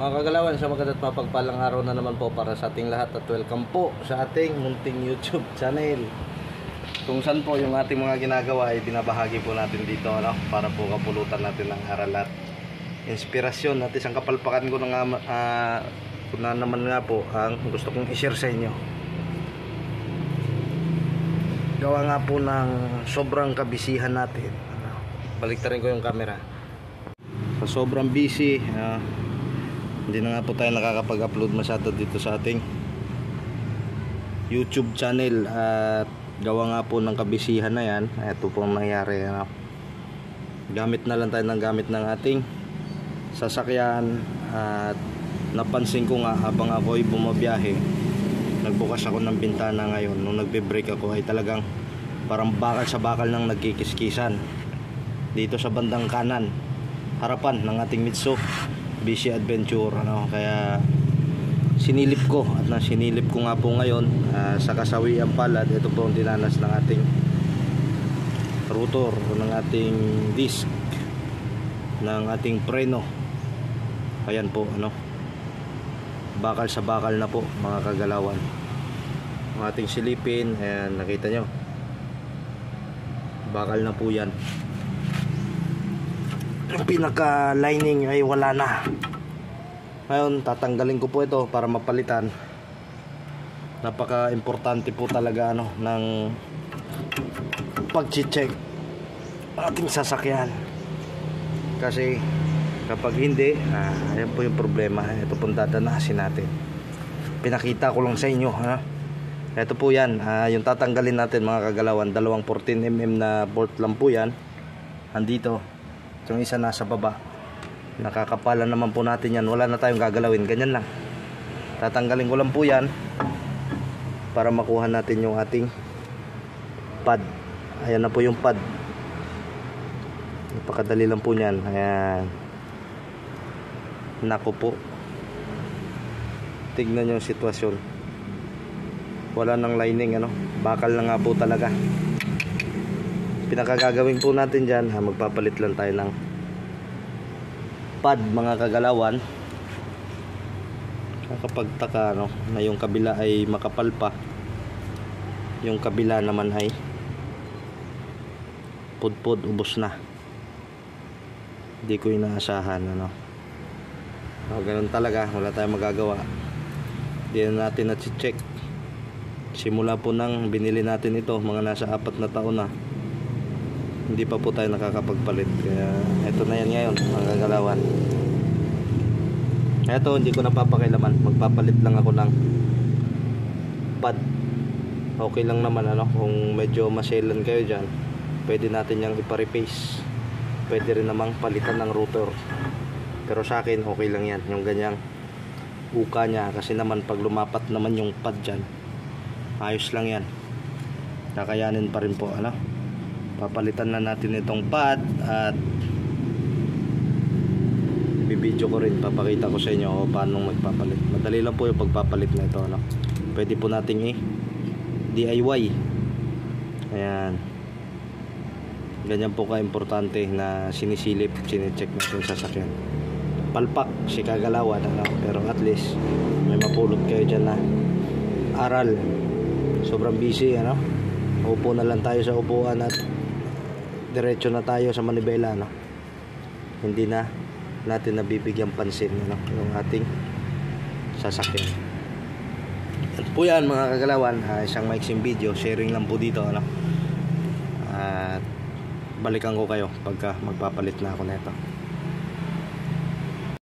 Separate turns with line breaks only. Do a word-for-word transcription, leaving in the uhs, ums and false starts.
Mga kagalawan, sa magandang at mapagpalang araw na naman po para sa ating lahat at welcome po sa ating munting YouTube channel. Kung saan po yung ating mga ginagawa ay binabahagi po natin dito, ano, para po kapulutan natin ng aral at inspirasyon at isang kapalpakan ko na nga, uh, na naman nga po ang gusto kong i-share sa inyo. Gawa nga po ng sobrang kabisihan natin. Baliktarin ko yung camera. Sa sobrang busy, uh, hindi na nga po tayo nakakapag-upload masyado dito sa ating YouTube channel. At gawa nga po ng kabisihan na yan, ito po ang nangyari, ano? Gamit na lang tayo ng gamit ng ating sasakyan. At napansin ko nga habang ako ay bumabiyahe, nagbukas ako ng bintana ngayon. Nung nagbe-brake ako ay talagang parang bakal sa bakal nang nagkikiskisan dito sa bandang kanan harapan ng ating Mitsubishi Adventure, ano. Kaya sinilip ko at na sinilip ko nga po ngayon, uh, sa kasawian pala. Ito po ang dinanas ng ating rotor o ng ating disc ng ating preno. Ayan po, ano, bakal sa bakal na po, mga kagalawan. Ang ating silipin, ayan, nakita nyo, bakal na po yan. Yung pinaka lining ay wala na. Ngayon tatanggalin ko po ito para mapalitan. Napaka importante po talaga, ano, ng pag-check ating sasakyan, kasi kapag hindi, ah, ayan po yung problema. Ito pong dadanasin natin. Pinakita ko lang sa inyo, ha? Ito po yan, ah, yung tatanggalin natin, mga kagalawan. Dalawang fourteen millimeter na bolt lang po yan. Andito, yung isa nasa baba. Nakakapalan naman po natin yan. Wala na tayong gagalawin, ganyan lang. Tatanggalin ko lang po yan para makuha natin yung ating pad. Ayan na po yung pad. Napakadali lang po nyan. Ayan. Nako po, tignan nyo yung sitwasyon. Wala nang lining, ano. Bakal na nga po talaga. Pinakagagawin po natin dyan, ha, magpapalit lang tayo ng pad, mga kagalawan. Nakapagtaka, no, na yung kabila ay makapal pa, yung kabila naman ay pudpud, ubos na. Hindi ko inaasahan, ano. O, ganun talaga, wala tayong magagawa. Hindi na natin na-check. Simula po nang binili natin ito, mga nasa apat na taon na, hindi pa po tayo nakakapagpalit. Kaya eto na yan ngayon, mga kagalawan. Eto, hindi ko napapakilaman. Magpapalit lang ako ng pad. Okay lang naman, ano. Kung medyo maselan kayo dyan, pwede natin yung ipa-repace. Pwede rin namang palitan ng rotor. Pero sa akin, okay lang yan, yung ganyang uka nya. Kasi naman pag lumapat naman yung pad dyan, ayos lang yan. Kakayanin pa rin po, ano. Papalitan na natin itong pad at bibidyo ko rin, papakita ko sa inyo kung paano magpapalit. Madali lang po yung pagpapalit na ito, ano. Pwede po nating i D I Y. Ayan. Ganyan po ka-importante na sinisilip, sinicheck natin sa sasakyan. Palpak si kagalawan, ano. Pero at least may mapulot kayo dyan na aral. Sobrang busy, ano. Upo na lang tayo sa upuan at diretso na tayo sa manibela, no? Hindi na natin nabibigyan pansin, no, yung ating sasakyan. At po yan, mga kagalawan, uh, isang maiksing video, sharing lang po dito, ano? At balikan ko kayo pagka magpapalit na ako nito.